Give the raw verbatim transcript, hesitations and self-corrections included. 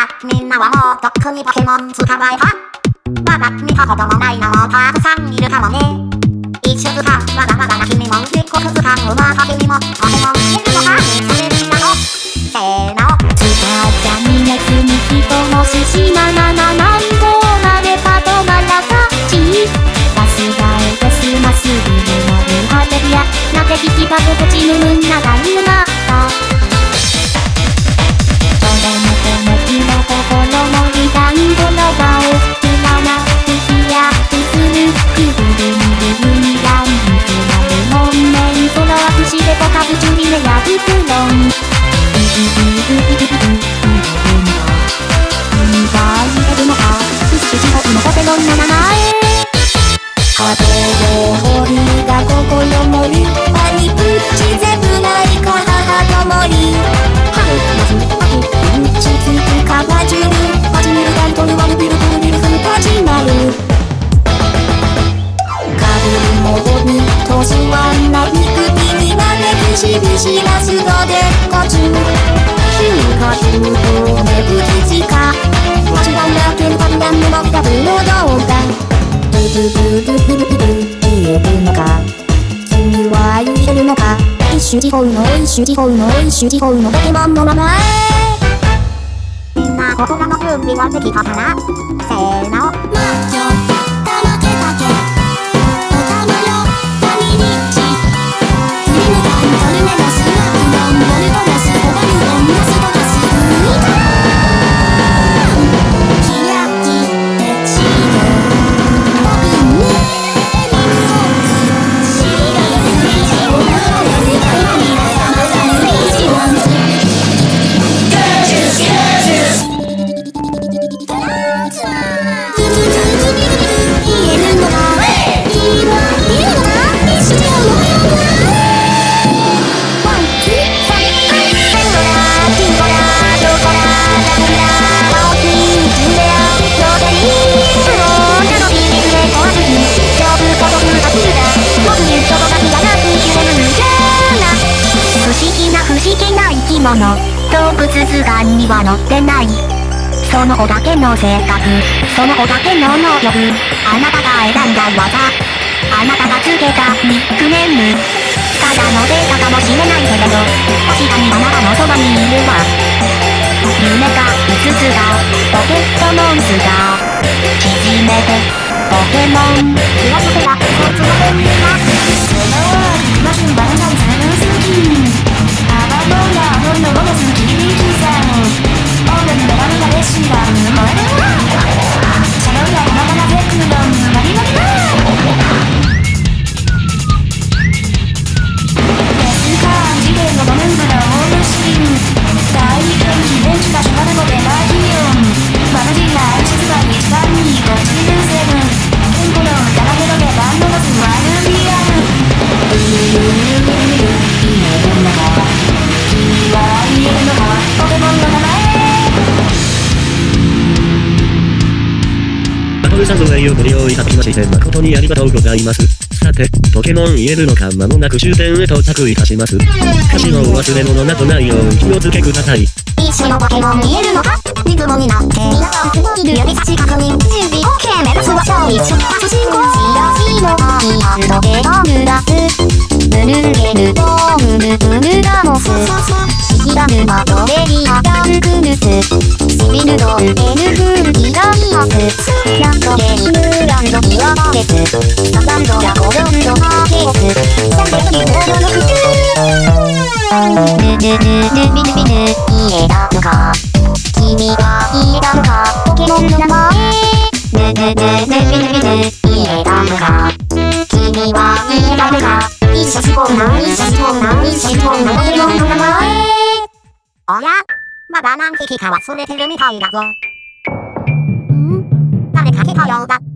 らみんなはもうとっくにポケモン捕まえた。まだ見たこともないのもたくさんいるかもね。一週間まだまだな君も一個ずつ間をまた君もポケモンいるのかにそれみんなのせーのつかったに熱に人の寿司ななななんぼまでパトがらかちバスがえてすますぐるまるはてやなてききばここちぬむんながいまったそれもこの気の心もりだんごの場をくらなくひやくするくぐるみるみらんみくらるもんめんそのあくしでこかぶちゅりめやぶくろんハトボホリが心もりパニプッチゼブライカ母ともりハルマズパクプッチつくかばじゅるパチミルダントルワルビルトルビルフルパチマルカブルモドにトスワンナビクピにまでビシビシラスドでこちゅヒューカヒューコメブキチカマジガンラケンパンダンのマダブの動画ブブブブブブブ言えるのか君は言えるのか一種地方の一種地方の一種地方のポケモンの名前みんな心の準備はできたかなせーのマッチョたまけたけおたまよたみりちクリムガントルメロスマクロンボルトロスホバルロンナストガスウニカキラキテチ動物図鑑には載ってないその子だけの性格その子だけの能力あなたが選んだ技あなたがつけたニックネームただのデータかもしれないけれど確かにあなたのそばにいるわ夢がいつつだポケットモンスター縮めてポケモン気がつけばこいつの便利なそのマシンバランサイズの好きアバドーラーのロボスキリキさんオールンベラミラレシランモエルワシャロウヤコマタナゼクロンマリマリマデスカーン次元のドメンブラオールシン大元気電池がシュガルゴベラギオンマルジーナアイシズバイいちばんにゴチルセブンケンコロンダラゲロゲバンドロスワルビアルウユユユユユイエルナガ君は言えるのかポケモンの名前バトルサンド内をご利用いただきまして誠にありがとうございます。さて、ポケモン言えるのか間もなく終点へ到着いたします。歌詞のお忘れ物などないよう気をつけください。 一種のポケモン言えるのかリズムになって皆さんいる指差し確認準備 OK 目指すは超一緒パス進行白のアイアンドゲガムラスブルーゲルドームルブルダモスシヒラヌマドレリアダンクヌススピルドルエルフルギラミアスラットゲリムランドキワバレスサザンドラコロンドマーケースサンデルリボードのクトゥルルルルルビルビル言えたのか君は言えたのかポケモンの名前ルルルルビルビル言えたのか君は言えたのか一緒スポーナー一緒スポーナー一緒スポーナーポケモンの名前おやまだ何匹か忘れてるみたいだぞん誰か来たようだ